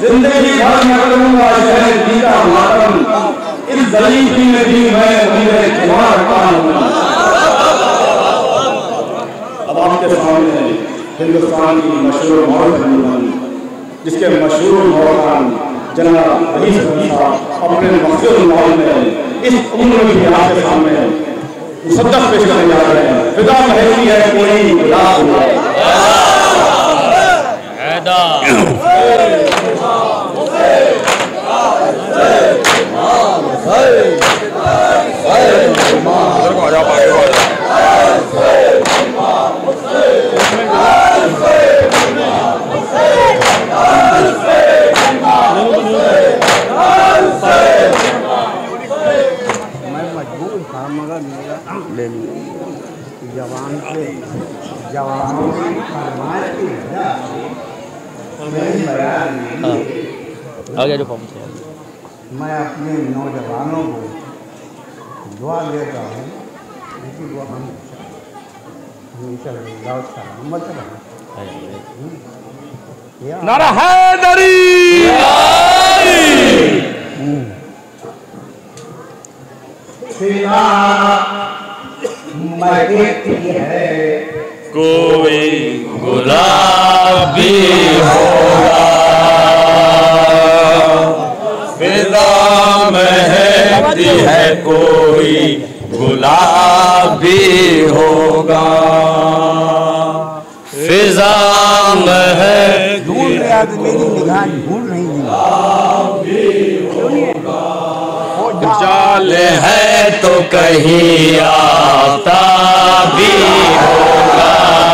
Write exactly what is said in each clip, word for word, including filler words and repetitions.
जिंदगी भर मैं करूंगा शहर दी का मातम, इस दलीफी में भी मैं मेरे तुम्हारा काम। अब आपके सामने हिंदुस्तान की मशहूर मौलाना, जिसके मशहूर मौलाना जनाब अली साहब अपने मखसूस मौल में इस उम्र की आपके सामने मुसद्दक़ पेश करने जा रहे हैं। फिदा महती है कोई खुदा जवान से जवानों की फरमाइश की आ गया जो फॉर्म से मैं अपने नौजवानों को दुआ देता हूँ कि वो हम हमेशा सलामत रहें। नारा हैदरी है कोई गुलाबी होगा, फिदा महती है कोई गुलाबी होगा, फिजा महती ढूंढ रहा तो मेरी निगाह ढूंढ रही जाल है तो कहीं आता भी होगा,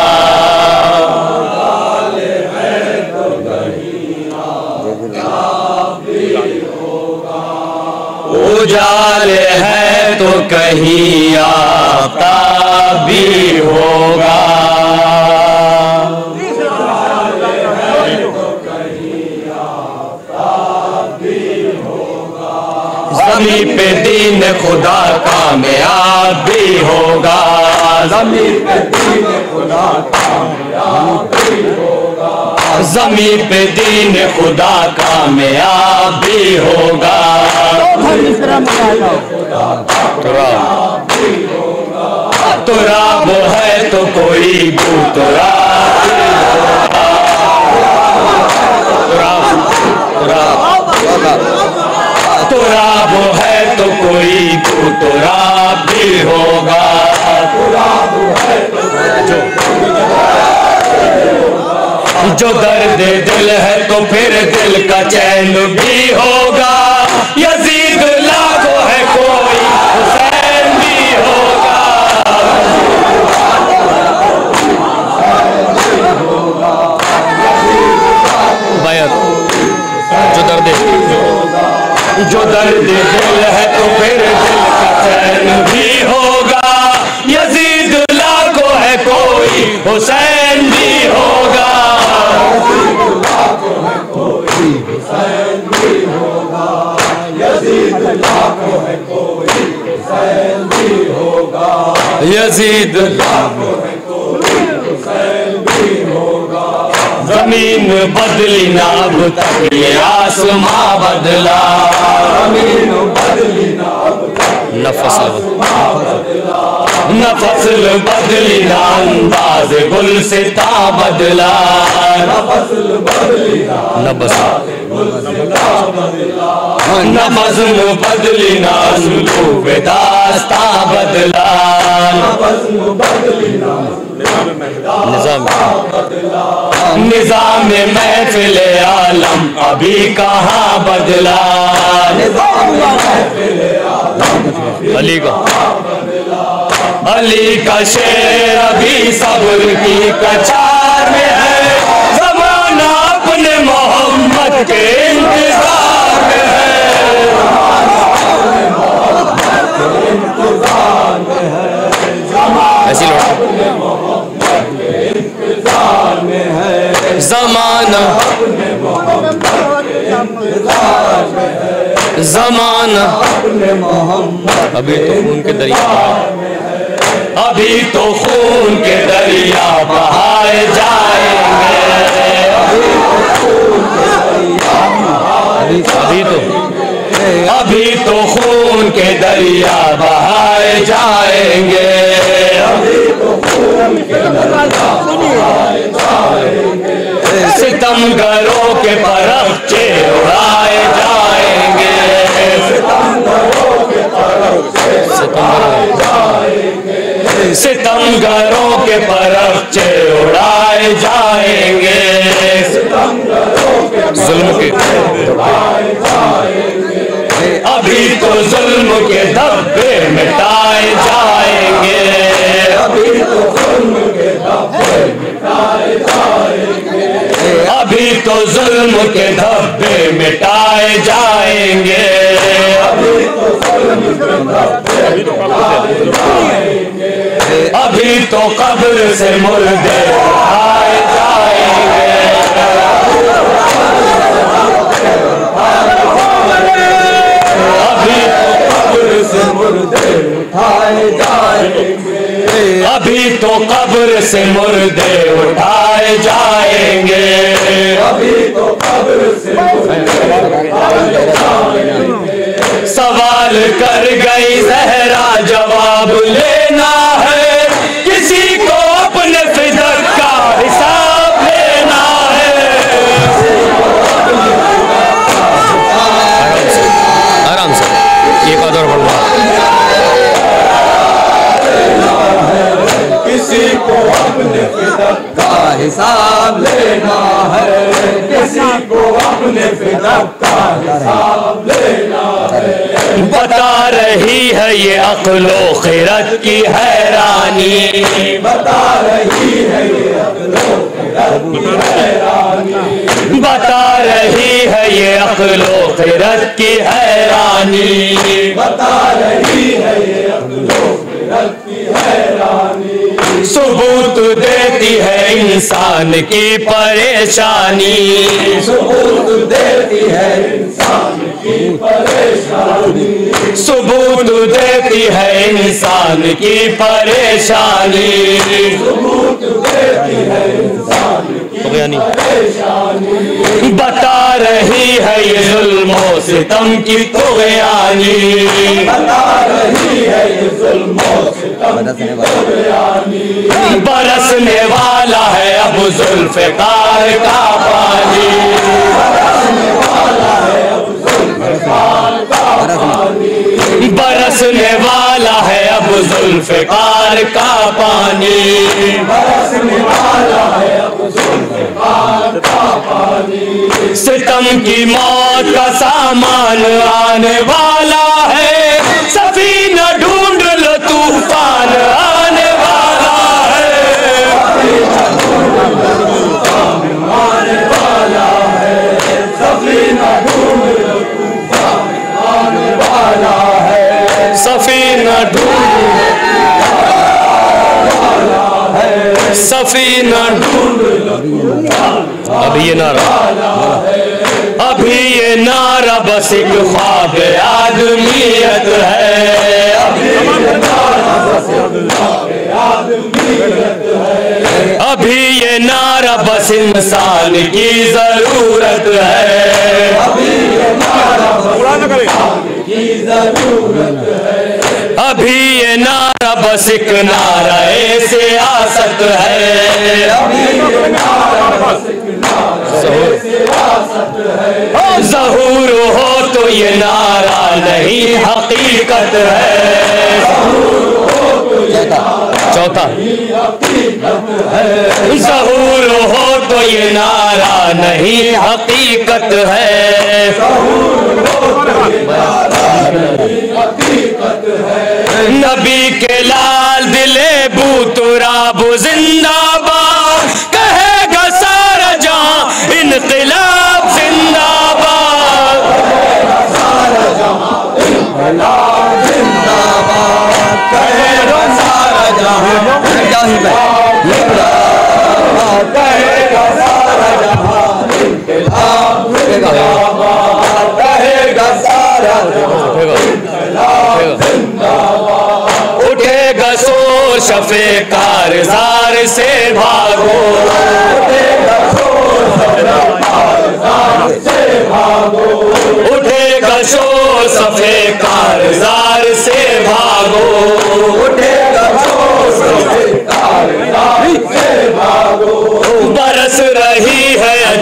जाल है तो कहीं आता भी होगा, उजाल है तो कहीं आता भी होगा, ज़मीन पे दीन खुदा कामयाब भी होगा, ज़मीन पे दीन खुदा कामयाब भी होगा, ज़मीन पे दीन खुदा कामयाब भी होगा, तुराब है तो कोई तुराब तुराब है तो कोई तुराब भी होगा, तुराब है तो जो दर्द दिल है तो फिर दिल का चैन भी होगा, यजीद लाखों है कोई हुसैन भी होगा, जो दर्द जो दर्द दिल है तो फिर दिल का चैन भी होगा, यजीद लाखों है कोई हुसैन भी होगा, यजीद लाखों है कोई हुसैन भी होगा, यजीद लाखों है कोई हुसैन भी होगा, जमीन बदली ना अब तक ये आसमां बदला, जमीन बदली ना अब तक न फसल न फसल बदली ना अंदाज गुल से ता बदला, न फसल बदली न बस न मज़्म बदली ना सुलूक दास्ता बदला, न मज़्म बदली ना निज़ाम निज़ाम महफिल आलम अभी कहाँ बदला, अली का अली का शेर अभी सब्र की कचार में है, ज़माना अपने मोहम्मद के इंतजार में है, ऐसी ज़माना ज़माना अभी तो खून के दरिया अभी तो खून के दरिया बहाए जाएंगे, अभी तो खून के दरिया दरिया बहाए जाएंगे, अभी तो खून के दरिया बहाए जाएंगे, सितमगरों के परखचे उड़ाए जाएंगे, सितमगरों के परखचे उड़ाए जाएंगे, सितमगरों के परखचे उड़ाए जाएंगे, सितमगरों के जुल्म के उड़ाए जाएंगे, अभी तो जुल्म के धब्बे मिटाए जाएंगे, अभी तो जुल्म के धब्बे मिटाए जाएंगे, अभी तो जुल्म के धब्बे मिटाए जाएंगे, अभी तो जुल्म के धब्बे मिटाए जाएंगे, अभी तो कब्र से मुर्दे उठाए जाएंगे, अभी तो कब्र से मुर्दे उठाए जाएंगे, अभी तो कब्र से मुर्दे उठाए जाएंगे, अभी तो कब्र से मुर्दे उठाए जाएंगे, सवाल कर गई ज़हरा जवाब लेना है, किसी को अपने फिदक का हिसाब लेना है, आराम से ये कदर बोलना, किसी को अपने फिदक का हिसाब लेना है, किसी को अपने फिदक का हिसाब लेना है, बता रही है ये अक्लो खिरत की हैरानी, बता रही है ये अक्लो खिरत की हैरानी, बता रही है ये अक्लो खिरत की हैरानी, बता रही है ये अक्लो खिरत की हैरानी, सबूत देती है इंसान की परेशानी, सबूत देती है इंसान की परेशानी, सबूत देती है इंसान की परेशानी, सबूत देती है इंसान की परेशानी, बता रही है ये जुल्मों सितम की तुग़यानी, बता रही है ये जुल्मों सितम की तुग़यानी, बरसने वाला है अब जुल्फ़िकार का पानी, बरसने वाला है अब जुल्फ़िकार का पानी, बरसने वाला है अब जुल्फ़िकार का पानी, बरसने वाला है अब जुल्फ़िकार का पानी, सितम की मौत का सामान आने वाला है, सफीना ढूंढ लो तूफान आने वाला है, आने वाला है, सफीना ढूंढ लो तूफान आने वाला है, सफीना ढूंढ है, सफीना ढूंढ लो अभी ये नारा, अभी ये नारा बस एक ख्वाब आदमियत है, अभी ये नारा बस एक ख्वाब आदमियत है, अभी ये नारा बस इंसान की जरूरत है, अभी ये नारा बस इंसान की जरूरत है, अभी ये नारा बस एक नारा सियासत है, अभी ये नारा बस एक नारा सियासत है, ज़हूर हो तो ये नारा नहीं हकीकत है, चौथा ज़हूर हो तो ये नारा नहीं हकीकत है, नबी के लाल दिले बूतुराबु जिंदाबाद, कहेगा सारा जहां इनक़िलाब जिंदाबाद, सारा जहां इनक़िलाब जिंदाबाद, कहेगा सारा जहां इनक़िलाब, कहेगा सारा जहां इनक़िलाब जिंदाबाद, कहेगा सारा जहां इनक़िलाब जिंदाबाद, उठेगा शोर शफ़े कारज़ार से भागो, उठेगा शोर शफ़े कारज़ार से भागो, उठेगा शोर शफ़े कारज़ार से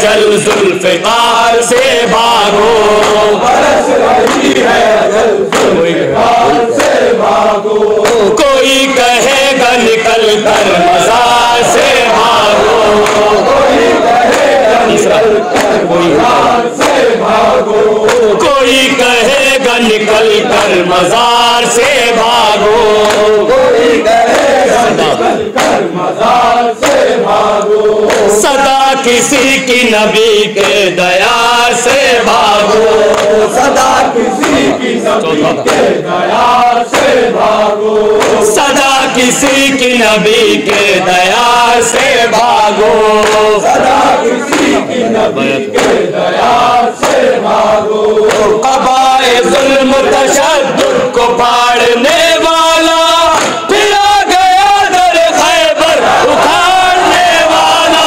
अजल जुल्फ़िकार से भागो, बरस रही है अजल जुल्फ़िकार से भागो। कोई कहेगा निकल कर मज़ार से भागो, कोई कहेगा निकल कर मज़ार से भागो, कोई कहेगा निकल कर मज़ार से भागो, कोई कहेगा निकल कर मज़ार से भागो। सदा किसी की नबी के दया से भागो, सदा किसी की नबी के दया से भागो, सदा किसी की नबी के दया से भागो, सदा किसी की नबी के दया से भागो। कबाए जुल्म तशद्दुद को फाड़ने वाला फिर आ गया दर खैबर उखाड़ने वाला,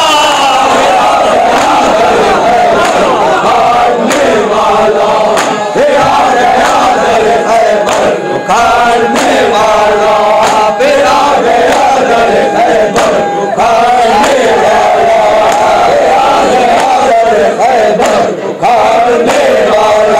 उखाड़ने वाला, फिर आ गया दर खैबर उखाड़ने वाला, फिर आ गया दर खैबर उखाड़ने वाला, फिर आ गया दर खैबर उखाड़ने वाला।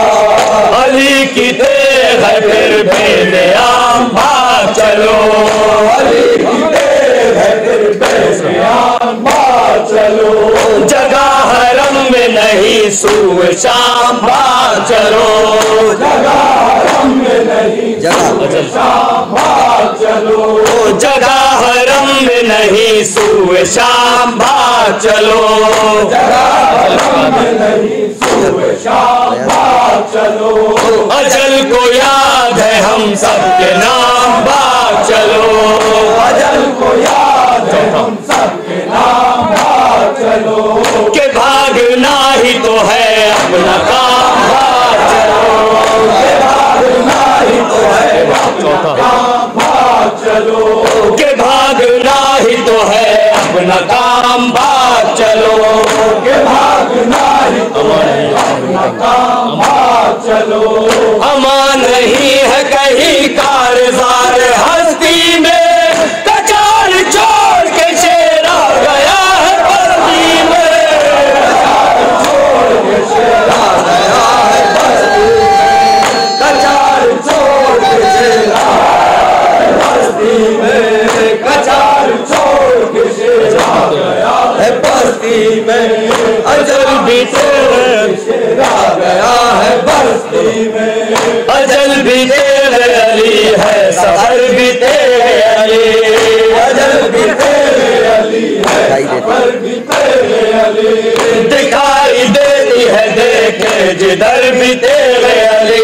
अली की तेग है फिर बेनियाम भाग चलो, अली की तेग है फिर बेनियाम भाग चलो। जगह हरम में नहीं सूए शाम भाग चलो, जगह हरम में नहीं सूए शाम भाग चलो, जगह हरम में नहीं सूए शाम भाग चलो, जगह हरम में नहीं सूए शाम भाग चलो। अजल को याद है हम सबके नाम भाग चलो, अजल को याद है हम सबके नाम भाग चलो। के भागना ही तो है अपना काम भाग चलो, के भागना ही तो है अपना काम भाग चलो, के भागना ही तो है अपना काम भाग चलो, के भागना ही तो है अपना काम भाग चलो। अमान नहीं है कहीं कारज़ार हस्ती में, कचार छोड़ के शेर आ गया है बस्ती में, कचार छोड़ के शेर आ गया है बस्ती में, कचार छोड़ के शेर आ गया है बस्ती में, कचार छोड़ के शेर आ गया है बस्ती में। अजल भी तेरे शेर आ गया है बस्ती में, अजल भी तेरे अली है सफर भी तेरे अली, अजल भी तेरे अली है सफर भी तेरे अली। दिखाई देती है देखे जिधर भी तेरे अली,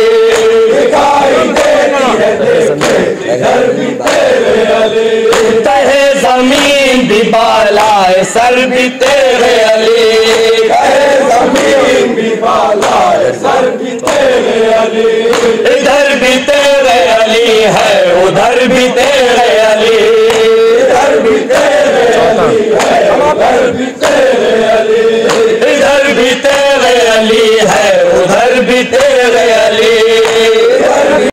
दिखाई देती है देखे जिधर भी तेरे अली। तहे जमीन भी बालाए सर भी तेरे अली, तहे जमीन भी बालाए सर भी तेरे अली। इधर भी तेरे अली है उधर भी तेरे अली, इधर भी तेरे अली है उधर भी तेरे अली, इधर भी तेरे अली है उधर भी तेरे अली।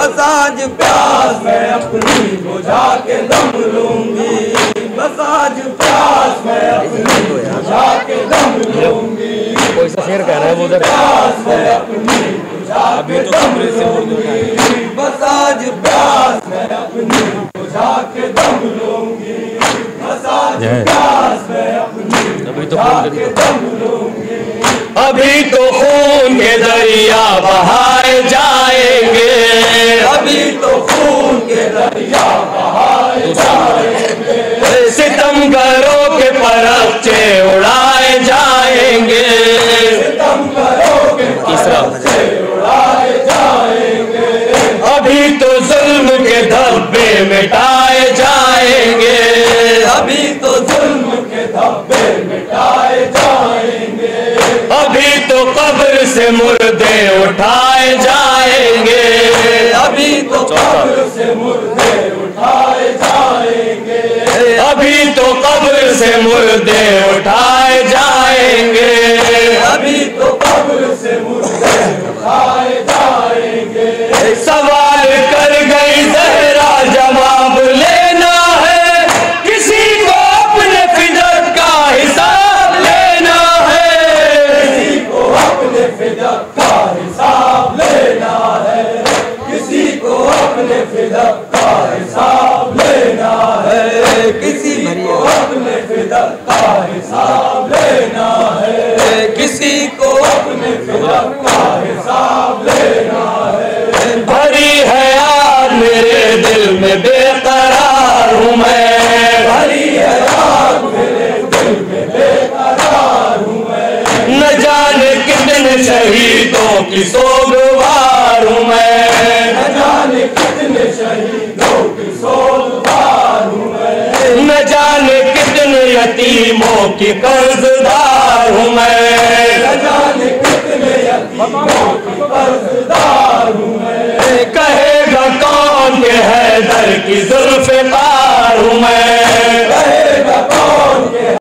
बस आज प्यास मैं अपनी बुझा के दम लूंगी, बस आज प्यास मैं अपनी बुझा के दम लूंगी। कोई सा शेर कह रहा है वो उधर, प्यास मैं अपनी बुझा के दम लूंगी, बस आज प्यास मैं अपनी बुझा के दम लूंगी, बस आज प्यास मैं अपनी बुझा के दम लूंगी। अभी तो खून के दरिया बहाए जाएंगे, अभी तो खून के दरिया बहाए जाएंगे, सितमगरों के परचे उड़ाए जाएंगे, सितमगरों के परचे उड़ाए जाएंगे। अभी तो जुल्म के धब्बे मिटाए जाएंगे, अभी तो जुल्म के धब्बे मिटाए जाएंगे, अभी तो कब्र से मुर्दे उठाए जाएंगे, अभी तो कब्र से मुर्दे उठाए जाएंगे, अभी तो कब्र से मुर्दे उठाए जाएंगे, अभी तो कब्र से मुर्दे उठाए जाएंगे। सवाल कर गई ज़हरा जवाब लेना है, किसी को अपने फिदरत का हिसाब लेना है, किसी को अपने फिदरत का हिसाब लेना है, किसी को अपने फिदरत का हिसाब लेना है, किसी को अपने फिदरत का हिसाब लेना है, किसी को अपने फिदरत का हिसाब लेना है। भरी है याद मेरे दिल में बेकरार हूँ मैं, भरी है याद मेरे दिल में बेकरार हूँ मैं, न जाने कितने शहीदों की सोगवार हूँ मैं, न जाने कितने शहीदों की सोगवार हूँ मैं, न जाने कितने यतीमों की कर्जदार हूँ मैं, न जाने कितने यतीमों की कर्जदार हूँ मैं। कहेगा कौन के हैदर की जुल्फ़िकार हूँ मैं, कहे